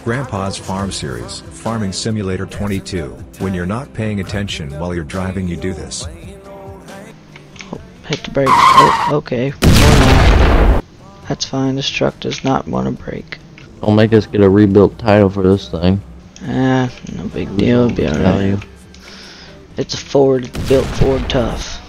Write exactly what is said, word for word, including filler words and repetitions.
Grandpa's Farm Series, Farming Simulator twenty-two. When you're not paying attention while you're driving, you do this. Oh, hit the brakes. Oh, okay. Or not. That's fine. This truck does not want to brake. Don't make us get a rebuilt title for this thing. Ah, no big deal. It'll be alright. It's a Ford, built Ford Tough.